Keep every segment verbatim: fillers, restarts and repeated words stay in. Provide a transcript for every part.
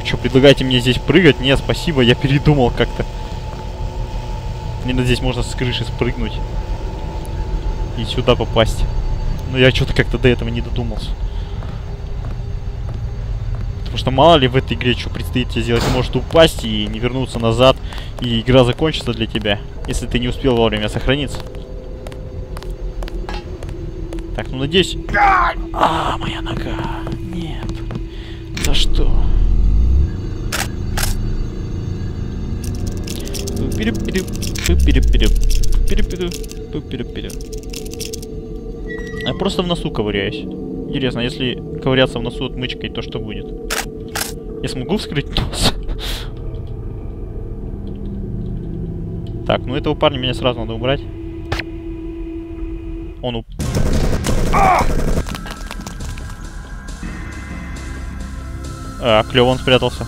Вы что, предлагаете мне здесь прыгать? Нет, спасибо, я передумал как-то. Мне надо здесь можно с крыши спрыгнуть. И сюда попасть. Но я что-то как-то до этого не додумался. Потому что мало ли в этой игре что предстоит тебе сделать. Ты можешь упасть и не вернуться назад. И игра закончится для тебя, если ты не успел вовремя сохраниться. Так, ну надеюсь... А, моя нога. Нет. За что? Я просто в носу ковыряюсь. Интересно, если ковыряться в носу отмычкой, то что будет? Я смогу вскрыть нос? Так, ну этого парня меня сразу надо убрать. Он уп... А, клёво он спрятался.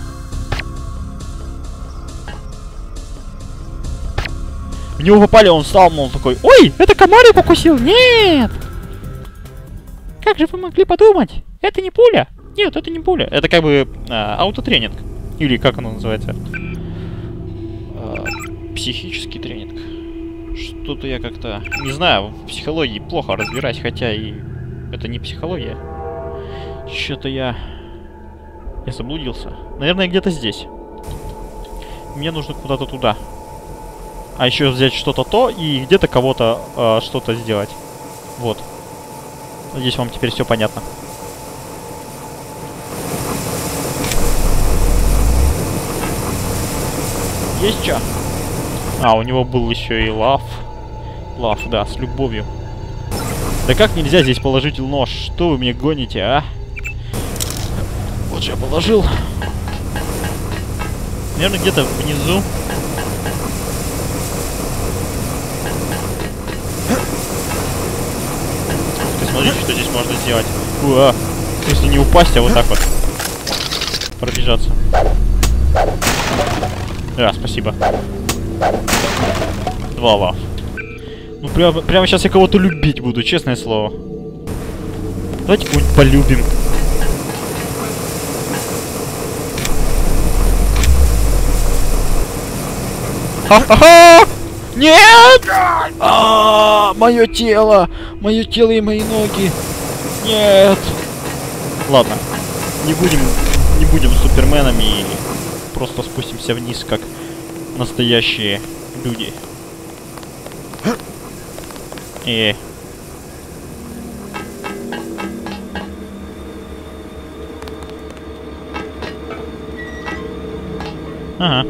В него попали, он встал, мол, такой: ой, это комарик укусил! Нет! Как же вы могли подумать? Это не пуля! Нет, это не пуля. Это как бы а, аутотренинг. Или как оно называется? А, психический тренинг. Что-то я как-то... Не знаю, в психологии плохо разбираюсь, хотя и... Это не психология. Что-то я... Я заблудился. Наверное, где-то здесь. Мне нужно куда-то туда. А еще взять что-то то и где-то кого-то э, что-то сделать. Вот. Надеюсь, вам теперь все понятно. Есть что? А, у него был еще и лав. Лав, да, с любовью. Да как нельзя здесь положить нож? Что вы мне гоните, а? Вот же я положил. Наверное, где-то внизу. Ты смотрите, что здесь можно сделать. Уа. Если не упасть, а вот так вот пробежаться. Да, спасибо. Два лав. Ну прямо, прямо сейчас я кого-то любить буду, честное слово. Давайте кого-нибудь полюбим. Ха-ха-ха! Нет! А, мое тело! Мое тело и мои ноги! Нет! Ладно, не будем, не будем суперменами и просто спустимся вниз, как настоящие люди. И... Ага.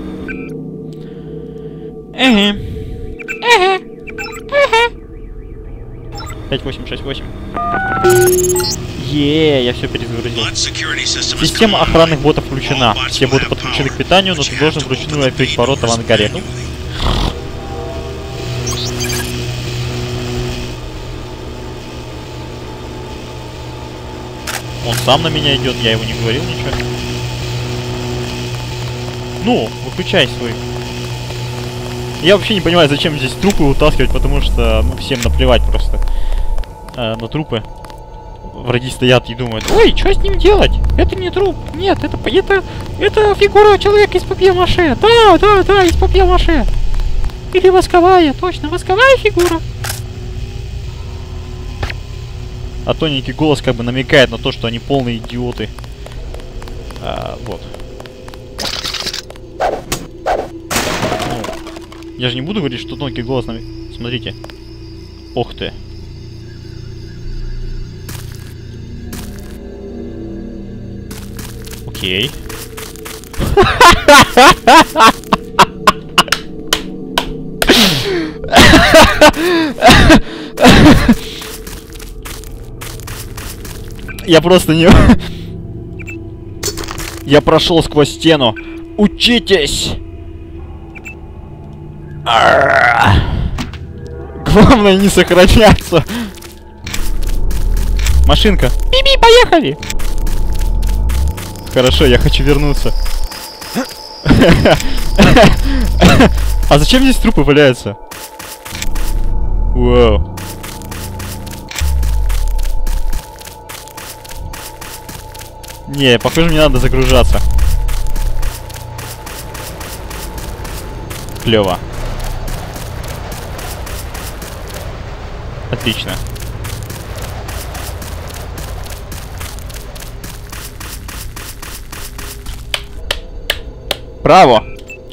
Эге. Эге. Эге. пять восемь шесть восемь. Е, я все перезагрузил. Система охранных ботов включена. Все боты подключены к питанию, но ты должен вручную открыть ворота в ангаре. Ну. Он сам на меня идет, я его не говорил ничего. Ну, выключай свой. Я вообще не понимаю, зачем здесь трупы утаскивать, потому что, ну, всем наплевать просто э, на трупы. Враги стоят и думают: ой, что с ним делать? Это не труп. Нет, это, это, это фигура человека из папье-маше. Да, да, да, из папье-маше. Или восковая, точно, восковая фигура. А тоненький голос как бы намекает на то, что они полные идиоты. А, вот. Ну, я же не буду говорить, что тонкий голос намекает. Смотрите. Ох ты. Окей. Я просто не... Я прошел сквозь стену. Учитесь! Главное не сохраняться. Машинка. Би-би, поехали! Хорошо, я хочу вернуться. А зачем здесь трупы валяются? Вау. Не, похоже, мне надо загружаться. Клево. Отлично. Браво!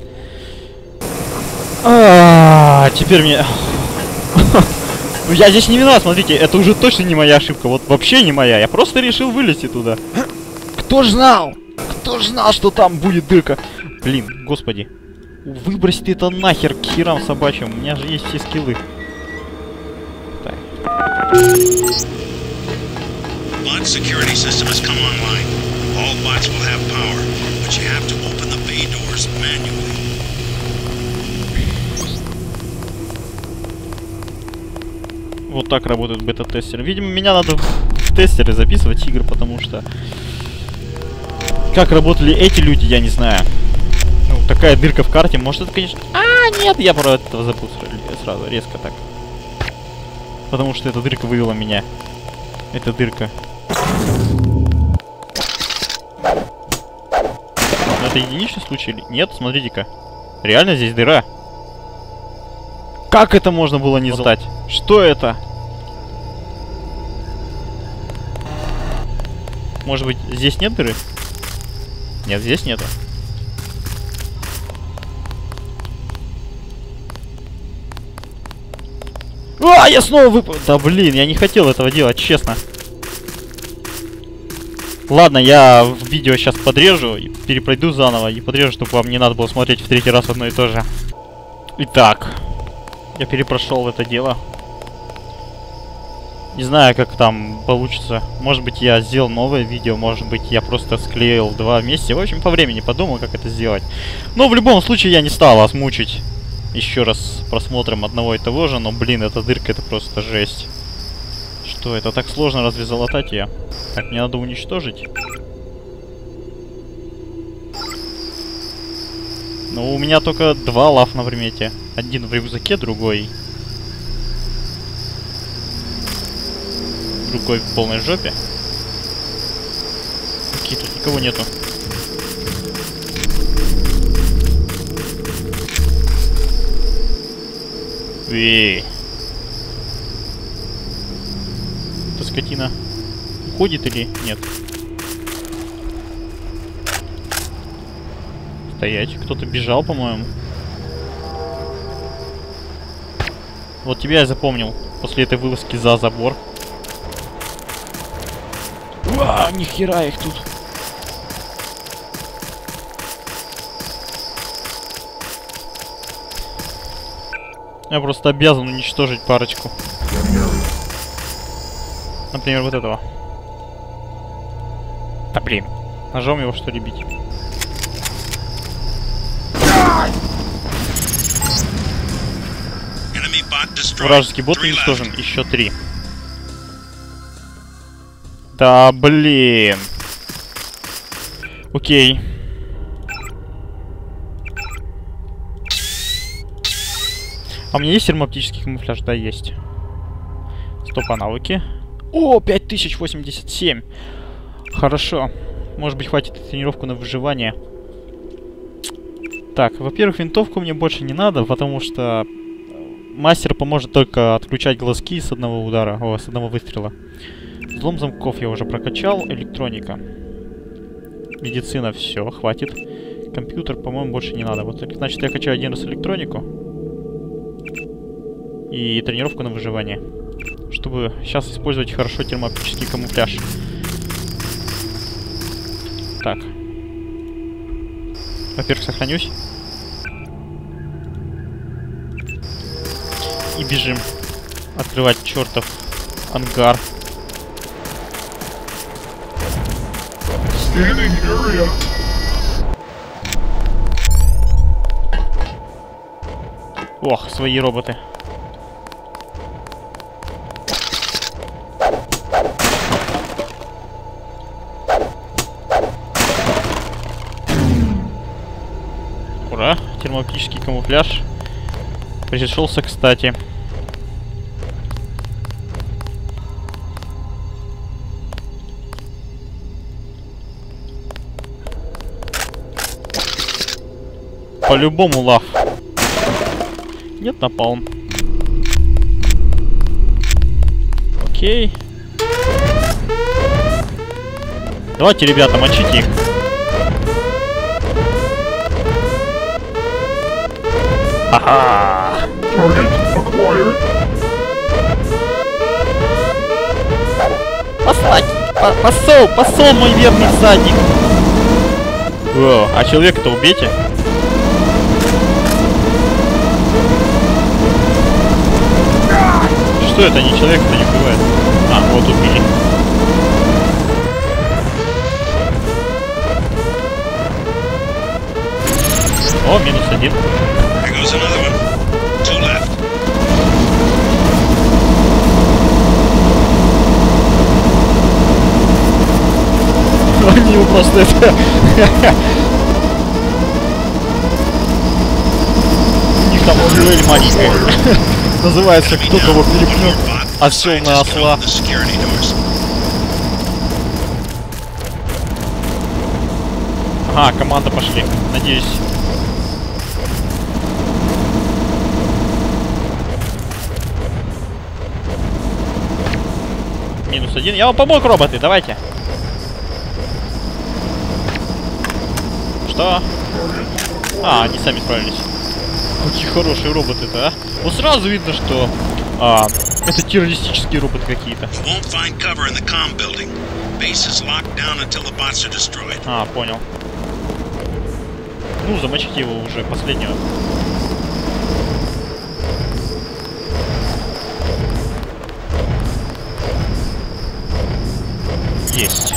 А, теперь мне... Ну я здесь не виноват, смотрите, это уже точно не моя ошибка. Вот вообще не моя. Я просто решил вылезти туда. Кто ж знал? Кто ж знал, что там будет дырка? Блин, господи. Выбрось ты это нахер к херам собачьим. У меня же есть все скиллы. Так. Bot security system has come online. All bots will have power, but you have to open the bay doors manually. Вот так работает бета-тестер. Видимо, меня надо в тестеры записывать игры, потому что... Как работали эти люди, я не знаю. Ну, такая дырка в карте, может это, конечно... А, нет, я про этого забыл сразу, резко так. Потому что эта дырка вывела меня. Эта дырка. Но это единичный случай или... Нет, смотрите-ка. Реально здесь дыра. Как это можно было не залатать? Что это? Может быть, здесь нет дыры? Нет, здесь нету. А, я снова выпал. Да блин, я не хотел этого делать, честно. Ладно, я в видео сейчас подрежу, и перепройду заново и подрежу, чтобы вам не надо было смотреть в третий раз одно и то же. Итак, я перепрошел это дело. Не знаю, как там получится. Может быть, я сделал новое видео, может быть, я просто склеил два вместе. В общем, по времени подумал, как это сделать. Но в любом случае я не стал вас мучить еще раз просмотром одного и того же. Но, блин, эта дырка, это просто жесть. Что, это так сложно разве залатать ее? Так, мне надо уничтожить. Ну, у меня только два лав на примете. Один в рюкзаке, другой... Другой в полной жопе. Окей, тут никого нету. Эй. Эта скотина уходит или нет? Стоять. Кто-то бежал, по-моему. Вот тебя я запомнил. После этой вылазки за забор. Уа, нихера их тут. Я просто обязан уничтожить парочку. Например, вот этого. Да блин. Ножом его что ли бить? Вражеский бот уничтожен. Еще три. Да блин. Окей. А у меня есть термооптический камуфляж? Да, есть. Стоп, а навыки? О, пять тысяч восемьдесят семь. Хорошо. Может быть, хватит тренировку на выживание. Так, во-первых, винтовку мне больше не надо, потому что мастер поможет только отключать глазки с одного удара, о, с одного выстрела. Взлом замков я уже прокачал. Электроника. Медицина, все, хватит. Компьютер, по-моему, больше не надо. Вот, значит, я качаю один раз электронику. И тренировку на выживание. Чтобы сейчас использовать хорошо термооптический камуфляж. Так. Во-первых, сохранюсь. И бежим. Открывать чертов ангар. Ох, свои роботы. Ура, термооптический камуфляж пришелся кстати. По-любому лав. Нет, напалм. Окей. Давайте, ребята, мочите их. Ага. Посадник, по посол, посол мой верный всадник. О, а человека-то убейте. Что это, не человек-то не убивает? А, вот убили. О, минус один. Они его просто это... У них там дуэль маленькая. Называется «Кто кого перепнет?» Осел на осла. Ага, команда пошли. Надеюсь. Минус один. Я вам помог, роботы, давайте. Что? А, они сами справились. Какие хорошие роботы-то, а? Вот сразу видно, что а, это террористические роботы какие-то. А, понял. Ну, замочите его уже, последнего. Есть.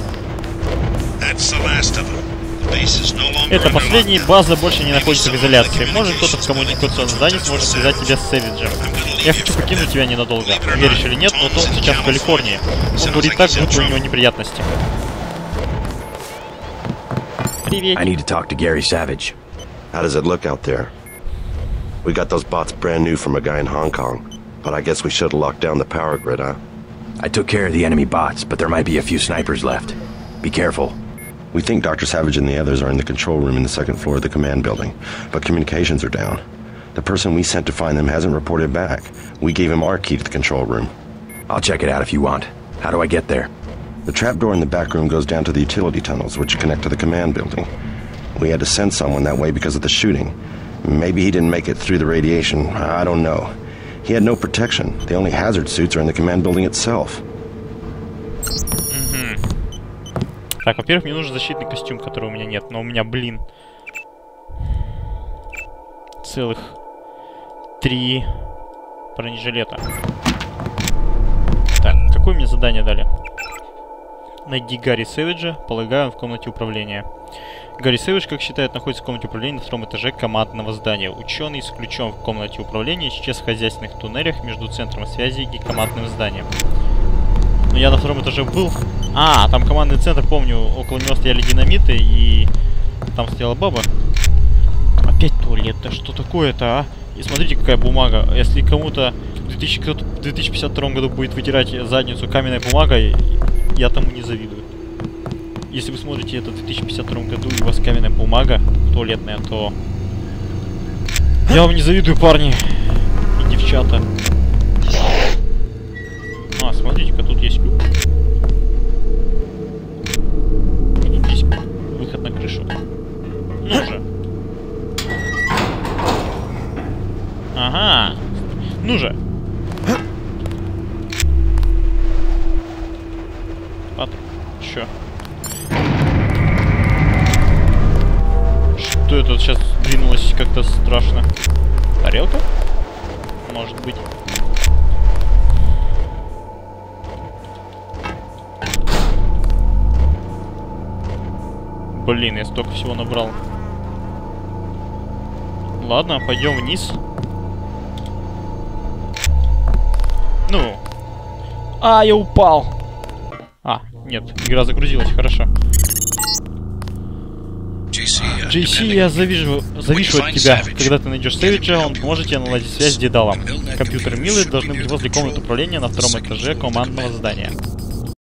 Это последний, база больше не находится в изоляции. Может, кто-то в коммуникационном здании сможет связать тебя с Сэвиджем. Я хочу покинуть тебя ненадолго. Веришь или нет, но он сейчас в Калифорнии. Он говорит так, будто у него неприятности. Привет. I need to talk to Gary Savage. How does it look out there? We got those bots brand new from a guy in Hong Kong, but I guess we should have locked down the power grid, huh? I took care of the enemy bots, but there might be a few snipers left. Be careful. We think Doctor Savage and the others are in the control room in the second floor of the command building, but communications are down. The person we sent to find them hasn't reported back. We gave him our key to the control room. I'll check it out if you want. How do I get there? The trapdoor in the back room goes down to the utility tunnels, which connect to the command building. We had to send someone that way because of the shooting. Maybe he didn't make it through the radiation. I don't know. He had no protection. The only hazard suits are in the command building itself. Так, во-первых, мне нужен защитный костюм, которого у меня нет. Но у меня, блин, целых три бронежилета. Так, какое мне задание дали? Найди Гарри Сэвиджа. Полагаю, он в комнате управления. Гарри Сэвидж, как считают, находится в комнате управления на втором этаже командного здания. Ученый с ключом в комнате управления исчез в хозяйственных туннелях между центром связи и командным зданием. Но я на втором этаже был. А, там командный центр, помню, около него стояли динамиты, и там стояла баба. Опять туалет, да что такое-то, а? И смотрите, какая бумага. Если кому-то в две тысячи пятьдесят втором году будет вытирать задницу каменной бумагой, я тому не завидую. Если вы смотрите это в две тысячи пятьдесят втором году, и у вас каменная бумага туалетная, то я вам не завидую, парни и девчата. А, смотрите-ка, тут есть люк. Тут есть выход на крышу. Ну же. Ага. Ну же. Патрон. Чё? Что это сейчас двинулось как-то страшно? Тарелка? Может быть. Блин, я столько всего набрал. Ладно, пойдем вниз. Ну. А, я упал. А, нет, игра загрузилась, хорошо. джей си, я завижу, завишу от тебя. Когда ты найдешь Сэвиджа, он поможет тебе наладить связь с Дедалом. Компьютеры Милы должны быть возле комнаты управления на втором этаже командного здания.